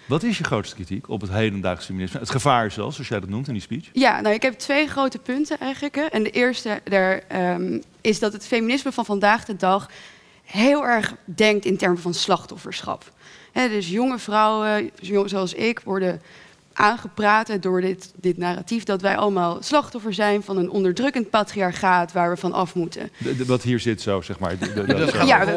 Wat is je grootste kritiek op het hedendaagse feminisme? Het gevaar zelfs, zoals jij dat noemt in die speech. Ja, nou, ik heb 2 grote punten eigenlijk. Hè. En de eerste is dat het feminisme van vandaag de dag heel erg denkt in termen van slachtofferschap. Hè, dus jonge vrouwen, zoals ik, worden aangepraat door dit narratief dat wij allemaal slachtoffer zijn van een onderdrukkend patriarchaat waar we van af moeten. Wat hier zit zo, zeg maar. dat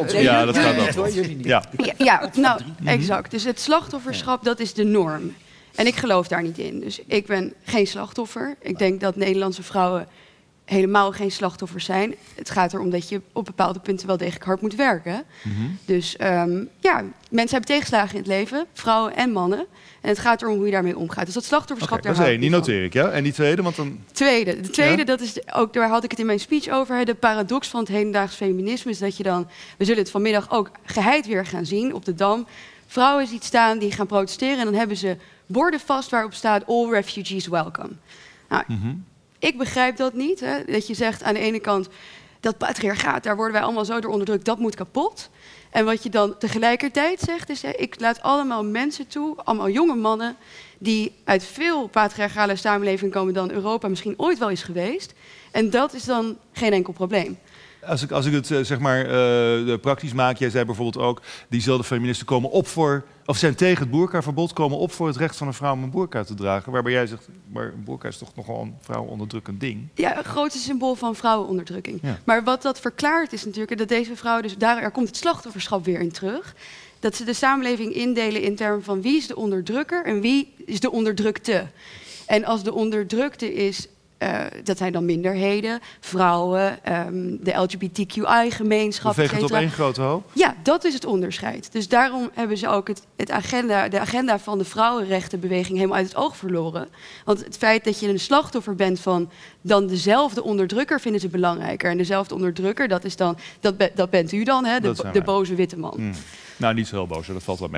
gaat over. Ja, nou, exact. Dus het slachtofferschap, dat is de norm. En ik geloof daar niet in. Dus ik ben geen slachtoffer. Ik denk dat Nederlandse vrouwen helemaal geen slachtoffers zijn. Het gaat erom dat je op bepaalde punten wel degelijk hard moet werken. Dus mensen hebben tegenslagen in het leven, vrouwen en mannen. En het gaat erom hoe je daarmee omgaat. Dus dat slachtofferschap, dat is één, die noteer ik, ja. En die tweede, want dan... De tweede, dat is ook, daar had ik het in mijn speech over. De paradox van het hedendaags feminisme is dat je dan... We zullen het vanmiddag ook geheid weer gaan zien op de Dam. Vrouwen ziet staan die gaan protesteren en dan hebben ze borden vast waarop staat all refugees welcome. Nou, ik begrijp dat niet. Hè? Dat je zegt aan de ene kant, dat patriarchaat, daar worden wij allemaal zo door onderdrukt, dat moet kapot. En wat je dan tegelijkertijd zegt is, ik laat allemaal mensen toe, allemaal jonge mannen, die uit veel patriarchale samenlevingen komen dan Europa misschien ooit wel is geweest. En dat is dan geen enkel probleem. Als ik het zeg maar praktisch maak, jij zei bijvoorbeeld ook, diezelfde feministen komen op voor, of zijn tegen het boerkaverbod, komen op voor het recht van een vrouw om een boerka te dragen. Waarbij jij zegt, maar een boerka is toch nogal een vrouwenonderdrukkend ding? Ja, een grote symbool van vrouwenonderdrukking. Ja. Maar wat dat verklaart is natuurlijk dat deze vrouwen, dus daar komt het slachtofferschap weer in terug. Dat ze de samenleving indelen in termen van wie is de onderdrukker en wie is de onderdrukte. En als de onderdrukte is, dat zijn dan minderheden, vrouwen, de LGBTQI-gemeenschap. We vegen het op één grote hoop? Ja, dat is het onderscheid. Dus daarom hebben ze ook de agenda van de vrouwenrechtenbeweging helemaal uit het oog verloren. Want het feit dat je een slachtoffer bent van dan dezelfde onderdrukker vinden ze belangrijker. En dezelfde onderdrukker, dat bent u dan, hè, de boze witte man. Nou, niet zo heel boos, dat valt wel mee.